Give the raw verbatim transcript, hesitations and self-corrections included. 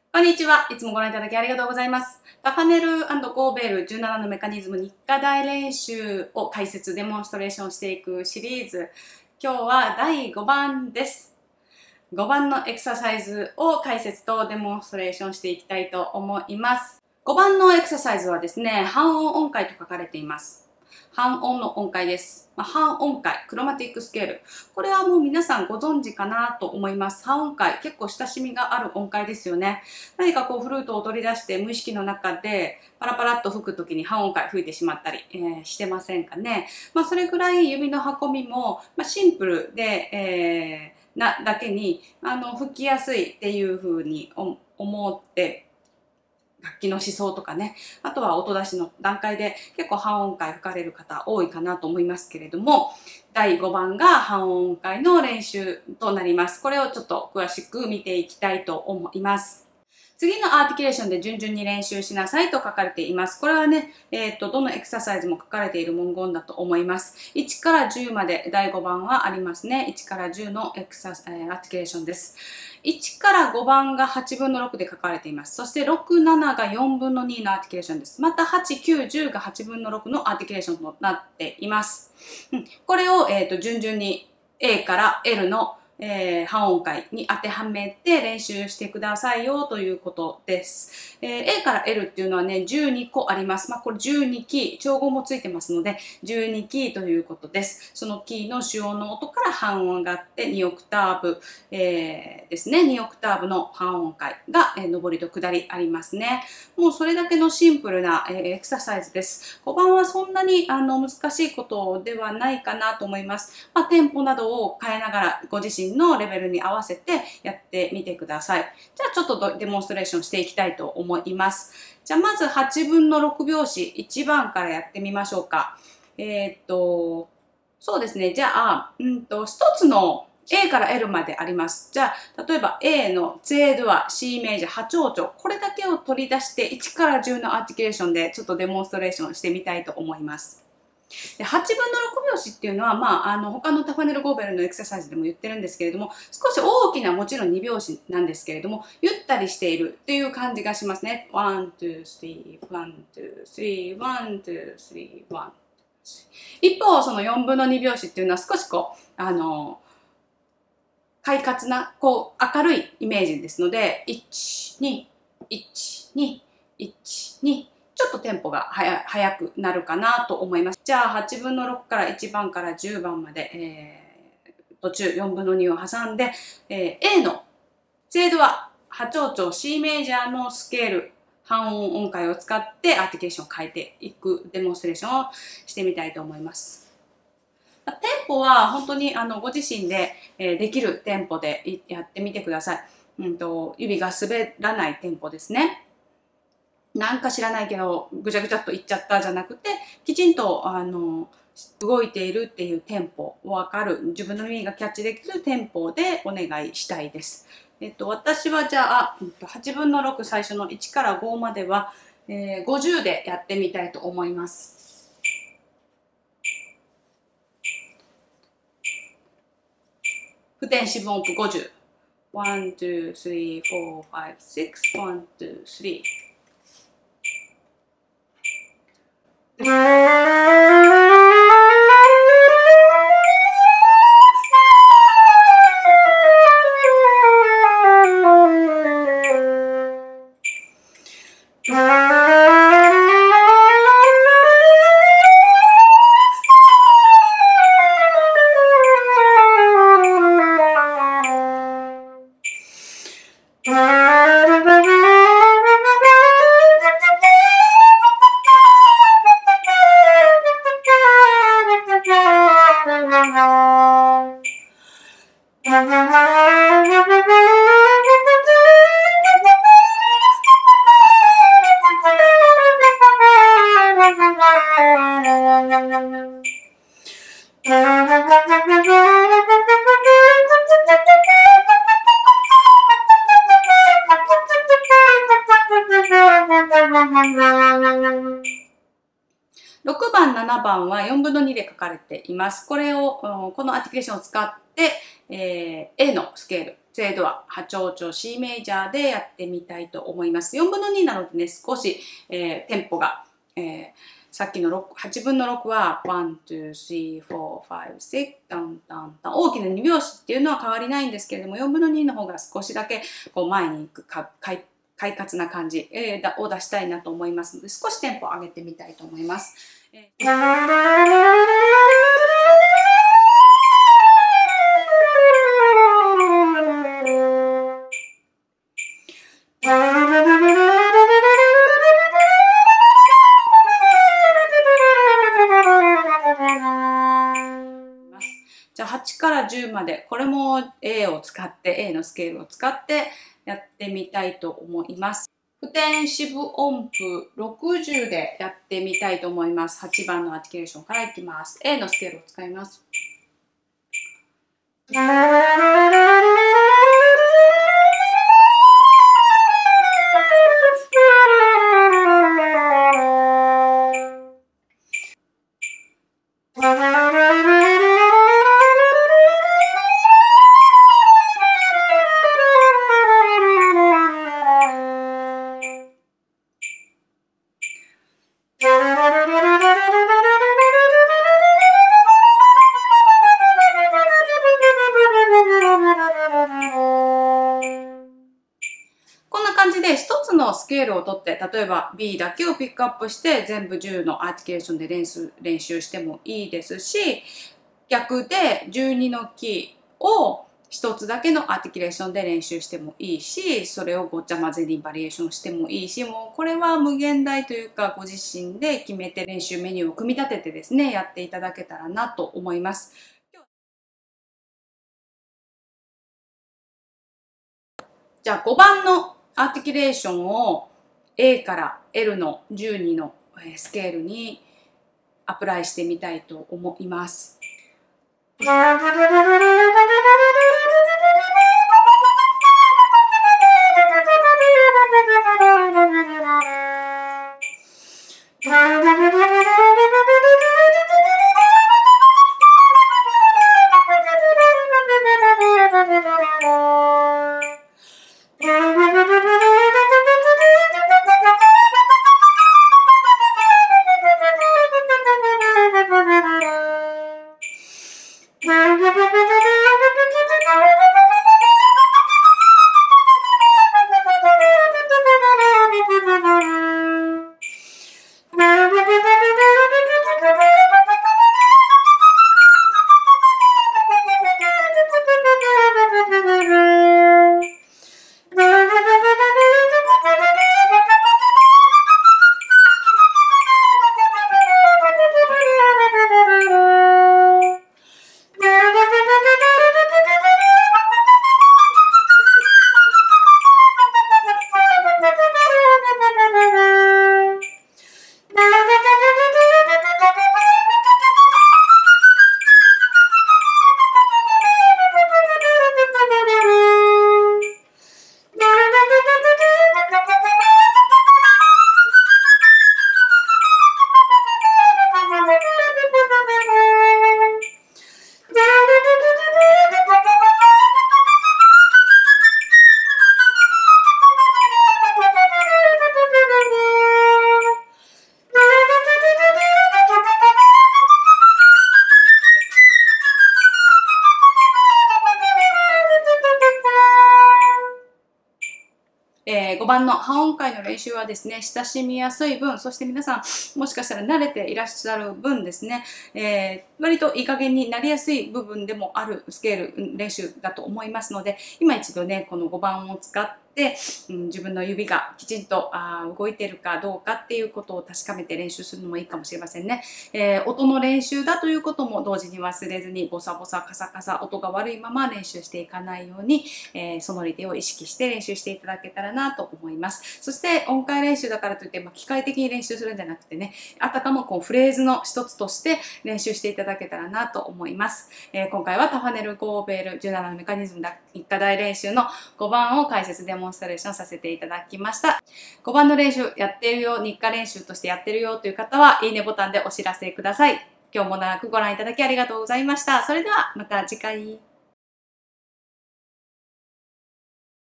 こんにちは。いつもご覧いただきありがとうございます。タファネル&ゴーベルじゅうななのメカニズム日課題練習を解説、デモンストレーションしていくシリーズ。今日はだいごばんです。ごばんのエクササイズを解説とデモンストレーションしていきたいと思います。ごばんのエクササイズはですね、半音音階と書かれています。半音の音階です。まあ、半音階、クロマティックスケール。これはもう皆さんご存知かなと思います。半音階、結構親しみがある音階ですよね。何かこうフルートを取り出して無意識の中でパラパラっと吹くときに半音階吹いてしまったり、えー、してませんかね。まあ、それくらい指の運びも、まあ、シンプルで、えー、なだけにあの吹きやすいっていうふうに思って楽器の思想とかね、あとは音出しの段階で結構半音階吹かれる方多いかなと思いますけれども、だいごばんが半音階の練習となります。これをちょっと詳しく見ていきたいと思います。次のアーティキュレーションで順々に練習しなさいと書かれています。これはね、えっと、どのエクササイズも書かれている文言だと思います。いちからじゅうまでだいごばんはありますね。いちからじゅうのエクサ、えー、アーティキュレーションです。いちからごばんがはちぶんのろくで書かれています。そしてろく、なながよんぶんのにのアーティキュレーションです。またはち、きゅう、じゅうがはちぶんのろくのアーティキュレーションとなっています。うん、これを、えっと、順々に A から エル のえー、半音階に当てはめて練習してくださいよということです。えー、A から エル っていうのはね、じゅうにこあります。まあ、これじゅうにキー、調合もついてますので、じゅうにキーということです。そのキーの主音の音から半音があってにオクターブ、えー、ですね。にオクターブの半音階が、えー、上りと下りありますね。もうそれだけのシンプルな、えー、エクササイズです。ごばんはそんなにあの難しいことではないかなと思います。まあ、テンポなどを変えながらご自身のレベルに合わせてやってみてください。じゃあちょっとデモンストレーションしていきたいと思います。じゃあまずはちぶんのろく拍子いちばんからやってみましょうか。えー、っと、そうですね。じゃあ、うんと、一つの A から エル まであります。じゃあ、例えば A の ゼードア、C メージャー、波長長、これだけを取り出していちからじゅうのアーティキュレーションでちょっとデモンストレーションしてみたいと思います。ではちぶんのろく拍子っていうのは、まあ、あの他のタファネル・ゴーベルのエクササイズでも言ってるんですけれども、少し大きなもちろんに拍子なんですけれども、ゆったりしているっていう感じがしますね。ワン、ツー、スリー、ワン、ツー、スリー、ワン、ツー、スリー、ワン。一方、そのよんぶんのに拍子っていうのは少しこう、あの、快活な、こう、明るいイメージですので、いち、に、いち、に、いち、に、ちょっとテンポが速くなるかなと思います。じゃあはちぶんのろくからいちばんからじゅうばんまで、えー、途中よんぶんのにを挟んで、えー、A のゼードア、波長長 C メージャーのスケール、半音音階を使ってアーティケーションを変えていくデモンストレーションをしてみたいと思います。テンポは本当にあのご自身でできるテンポでやってみてください。うんと、指が滑らないテンポですね。なんか知らないけどぐちゃぐちゃっといっちゃったじゃなくて、きちんとあの動いているっていうテンポ分かる、自分の耳がキャッチできるテンポでお願いしたいです。えっと、私はじゃあはちぶんのろく最初のいちからごまでは、えー、ごじゅうでやってみたいと思います。不点四分音符ごじゅう。ワン、ツー、スリー、フォー、ファイブ、シックス、ワン、ツー、スリー。ろくばん、ななばんはよんぶんのにで書かれています。これを、このアーティキュレーションを使って、えー、A のスケール、 精度は波長長 C メジャーでやってみたいと思います。よんぶんのになのでね、少し、えー、テンポが、えー、さっきのはちぶんのろくはワン、ツー、スリー、フォー、ファイブ、シックス、ダンダンダン、大きなにびょうしっていうのは変わりないんですけれども、よんぶんのにの方が少しだけこう前に行くか快快活な感じを出したいなと思いますので、少しテンポを上げてみたいと思います。えーじゃあはちからじゅうまで、これも A を使って、A のスケールを使ってやってみたいと思います。普天支部音符ろくじゅうでやってみたいと思います。はちばんのアーティキュレーションからいきます。A のスケールを使います。こんな感じで一つのスケールをとって、例えば B だけをピックアップして全部じゅうのアーティキュレーションで練習練習してもいいですし、逆でじゅうにのキーを一つだけのアーティキュレーションで練習してもいいし、それをごっちゃ混ぜにバリエーションしてもいいし、もうこれは無限大というかご自身で決めて練習メニューを組み立ててですね、やっていただけたらなと思います。じゃあごばんのアーティキュレーションを A から エル のじゅうにのスケールにアプライしてみたいと思います。えー、ごばんの半音階の練習はですね、親しみやすい分、そして皆さんもしかしたら慣れていらっしゃる分ですね、えー、割といい加減になりやすい部分でもあるスケール練習だと思いますので、今一度ね、このごばんを使って、うん、自分の指がきちんとあ動いているかどうかっていうことを確かめて練習するのもいいかもしれませんね。えー、音の練習だということも同時に忘れずに、ボサボサカサカサ音が悪いまま練習していかないように、えー、ソノリティを意識して練習していただけたらなと思います。そして音階練習だからといって、まあ、機械的に練習するんじゃなくてね、あたかもこうフレーズの一つとして練習していただけたらなと思います。えー、今回はタファネル・ゴーベールじゅうななのメカニズム一課題練習のごばんを解説デモンストレーションさせていただきました。ごばんの練習やってるよ、日課練習としてやってるよという方は、いいねボタンでお知らせください。今日も長くご覧いただきありがとうございました。それではまた次回。